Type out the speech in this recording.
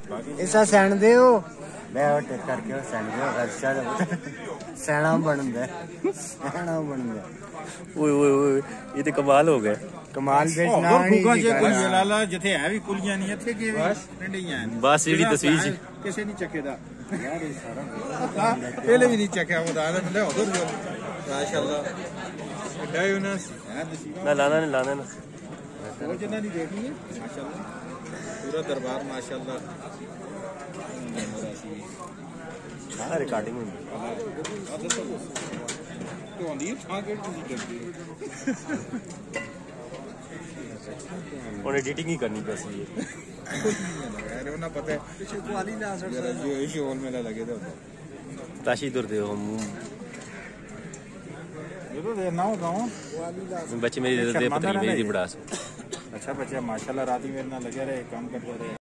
ऐसा सैन दे हो मैं टेक करके सैन दे अच्छा सैना बनदा ओए ओए ओए ये तो कमाल हो गया कमाल बेचना नहीं जी लाला जिथे है भी कुलियां नहीं इथे के ठंडियां बस जेडी तस्वीर सी किसे नहीं चखेदा यार ये सारा पहले भी नहीं चखया बता ले उधर जो माशाल्लाह डायूनस ना लाना ना वो जना नहीं देखनी है माशाल्लाह पूरा दरबार माशाल्लाह सारा रिकॉर्डिंग में तो आंदी छा के नहीं करती और एडिटिंग ही करनी पैसी है यार उन्हें पता है पीछे क्वाली ला सकता जो शोल मेला लगे थे ताशी दूर दे हम ये तो देना होगा बच्चे मेरी दे पता नहीं मेरी बड़ा अच्छा बच्चा माशाल्लाह रात ही मेरे ना लगे रहे काम करते रहे।